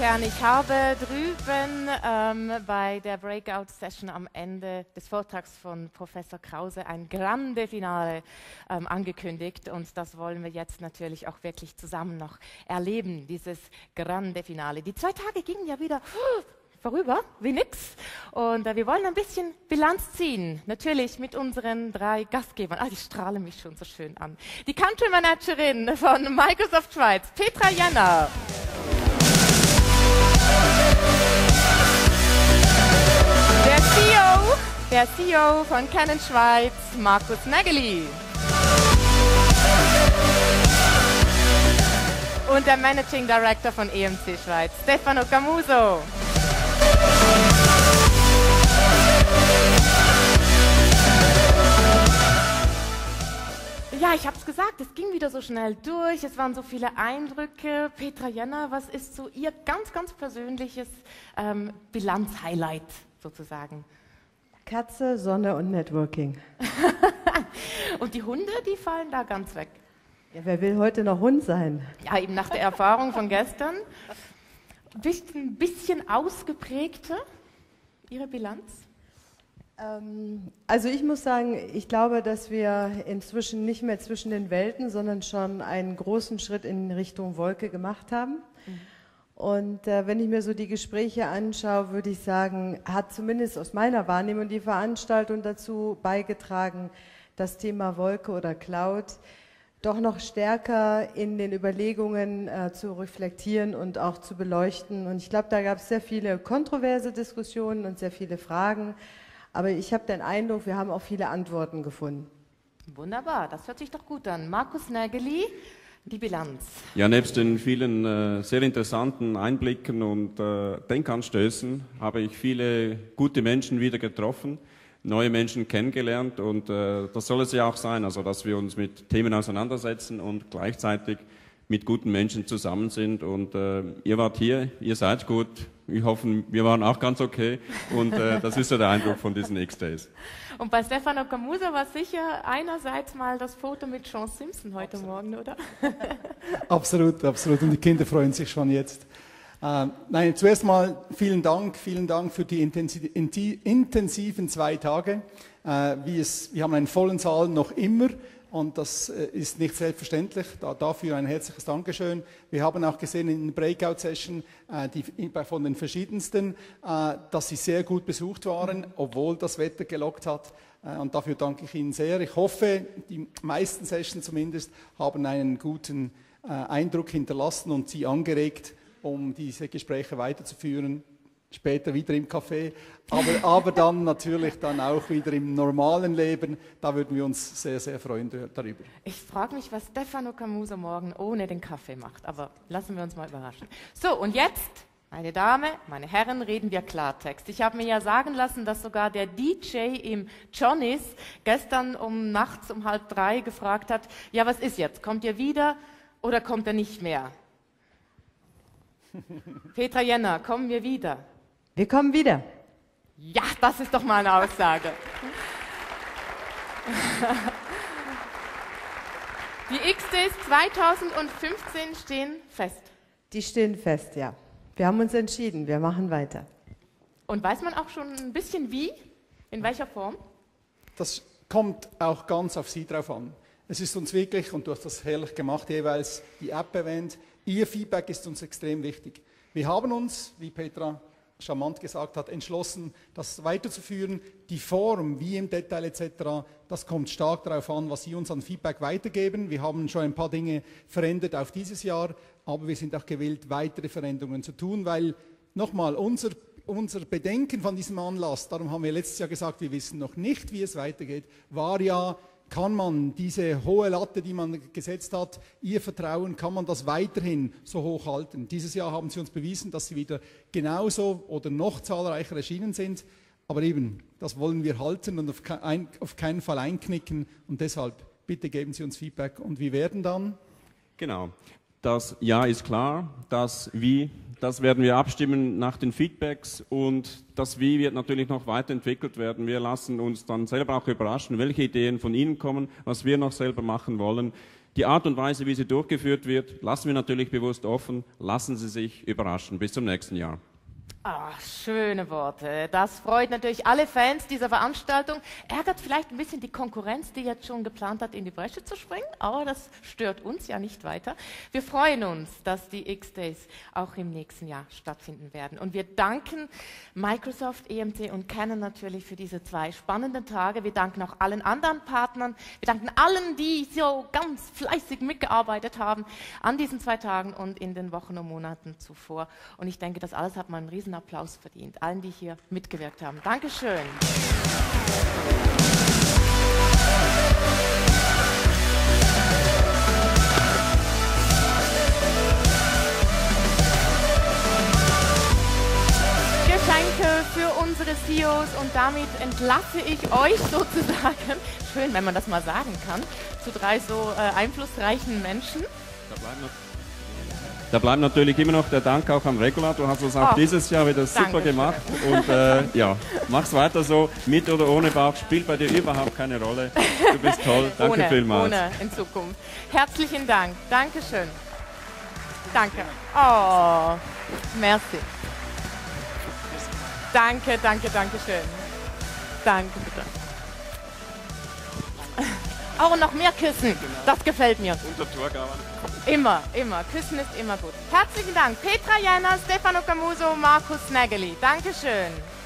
gern. Ich habe drüben bei der Breakout-Session am Ende des Vortrags von Professor Krause ein Grande Finale angekündigt und das wollen wir jetzt natürlich auch wirklich zusammen noch erleben, dieses Grande Finale. Die 2 Tage gingen ja wieder vorüber, wie nix. Und wir wollen ein bisschen Bilanz ziehen, natürlich mit unseren 3 Gastgebern. Die strahlen mich schon so schön an. Die Country Managerin von Microsoft Schweiz, Petra Jenner. Der CEO von Canon Schweiz, Markus Nägeli. Und der Managing Director von EMC Schweiz, Stefano Camuso. Ja, ich habe es gesagt, es ging wieder so schnell durch, es waren so viele Eindrücke. Petra Jenner, was ist so Ihr ganz, ganz persönliches Bilanz-Highlight sozusagen? Katze, Sonne und Networking. Und die Hunde, die fallen da ganz weg. Ja, wer will heute noch Hund sein? Ja, eben nach der Erfahrung von gestern. Ein bisschen ausgeprägter, Ihre Bilanz? Also ich muss sagen, ich glaube, dass wir inzwischen nicht mehr zwischen den Welten, sondern schon einen großen Schritt in Richtung Wolke gemacht haben. Und wenn ich mir so die Gespräche anschaue, würde ich sagen, hat zumindest aus meiner Wahrnehmung die Veranstaltung dazu beigetragen, das Thema Wolke oder Cloud doch noch stärker in den Überlegungen zu reflektieren und auch zu beleuchten. Und ich glaube, da gab es sehr viele kontroverse Diskussionen und sehr viele Fragen. Aber ich habe den Eindruck, wir haben auch viele Antworten gefunden. Wunderbar, das hört sich doch gut an. Markus Nägeli, die Bilanz. Ja, nebst den vielen sehr interessanten Einblicken und Denkanstößen habe ich viele gute Menschen wieder getroffen, neue Menschen kennengelernt und das soll es ja auch sein, also dass wir uns mit Themen auseinandersetzen und gleichzeitig mit guten Menschen zusammen sind und ihr wart hier, ihr seid gut, ich hoffe, wir waren auch ganz okay und das ist ja der Eindruck von diesen X-Days. Und bei Stefano Camuso war sicher einerseits mal das Foto mit Sean Simpson heute Morgen, oder? Absolut, absolut und die Kinder freuen sich schon jetzt. Nein, zuerst mal vielen Dank für die intensiven 2 Tage. Wir haben einen vollen Saal noch immer. Und das ist nicht selbstverständlich. Dafür ein herzliches Dankeschön. Wir haben auch gesehen in den Breakout-Session von den verschiedensten, dass sie sehr gut besucht waren, obwohl das Wetter gelockt hat. Und dafür danke ich Ihnen sehr. Ich hoffe, die meisten Sessions zumindest haben einen guten Eindruck hinterlassen und Sie angeregt, um diese Gespräche weiterzuführen. Später wieder im Café, aber dann natürlich dann auch wieder im normalen Leben. Da würden wir uns sehr, sehr freuen darüber. Ich frage mich, was Stefano Camuso morgen ohne den Kaffee macht, aber lassen wir uns mal überraschen. So, und jetzt, meine Damen, meine Herren, reden wir Klartext. Ich habe mir ja sagen lassen, dass sogar der DJ im Johnny's gestern nachts um 2:30 gefragt hat, ja, was ist jetzt? Kommt ihr wieder oder kommt er nicht mehr? Petra Jenner, kommen wir wieder? Wir kommen wieder. Ja, das ist doch mal eine Aussage. Die X-Days 2015 stehen fest. Die stehen fest, ja. Wir haben uns entschieden, wir machen weiter. Und weiß man auch schon ein bisschen wie? In welcher Form? Das kommt auch ganz auf Sie drauf an. Es ist uns wirklich, und du hast das herrlich gemacht, jeweils die App erwähnt, Ihr Feedback ist uns extrem wichtig. Wir haben uns, wie Petra charmant gesagt hat, entschlossen, das weiterzuführen. Die Form, wie im Detail etc., das kommt stark darauf an, was Sie uns an Feedback weitergeben. Wir haben schon ein paar Dinge verändert auf dieses Jahr, aber wir sind auch gewillt, weitere Veränderungen zu tun, weil, nochmal, unser Bedenken von diesem Anlass, darum haben wir letztes Jahr gesagt, wir wissen noch nicht, wie es weitergeht, war ja, kann man diese hohe Latte, die man gesetzt hat, Ihr Vertrauen, kann man das weiterhin so hoch halten? Dieses Jahr haben Sie uns bewiesen, dass Sie wieder genauso oder noch zahlreicher erschienen sind. Aber eben, das wollen wir halten und auf keinen Fall einknicken. Und deshalb, bitte geben Sie uns Feedback. Und wir werden dann? Genau. Das Ja ist klar, das Wie, das werden wir abstimmen nach den Feedbacks und das Wie wird natürlich noch weiterentwickelt werden. Wir lassen uns dann selber auch überraschen, welche Ideen von Ihnen kommen, was wir noch selber machen wollen. Die Art und Weise, wie sie durchgeführt wird, lassen wir natürlich bewusst offen. Lassen Sie sich überraschen. Bis zum nächsten Jahr. Ach, schöne Worte. Das freut natürlich alle Fans dieser Veranstaltung. Ärgert vielleicht ein bisschen die Konkurrenz, die jetzt schon geplant hat, in die Bresche zu springen, aber das stört uns ja nicht weiter. Wir freuen uns, dass die X-Days auch im nächsten Jahr stattfinden werden. Und wir danken Microsoft, EMC und Canon natürlich für diese 2 spannenden Tage. Wir danken auch allen anderen Partnern. Wir danken allen, die so ganz fleißig mitgearbeitet haben an diesen 2 Tagen und in den Wochen und Monaten zuvor. Und ich denke, das alles hat man einen riesen Applaus verdient, allen, die hier mitgewirkt haben. Dankeschön. Geschenke für unsere CEOs und damit entlasse ich euch sozusagen, schön, wenn man das mal sagen kann, zu 3 so einflussreichen Menschen. Da bleibt natürlich immer noch der Dank auch an Regula. Du hast es auch dieses Jahr wieder super gemacht. Und ja, mach's weiter so. Mit oder ohne Bauch spielt bei dir überhaupt keine Rolle. Du bist toll. Danke vielmals. Ohne in Zukunft. Herzlichen Dank. Dankeschön. Danke. Oh, merci. Danke, danke, danke schön. Danke, bitte. Oh, und noch mehr küssen. Das gefällt mir. Unter Torgauern. Immer, immer. Küssen ist immer gut. Herzlichen Dank. Petra Jenner, Stefano Camuso, Markus Nägeli. Dankeschön.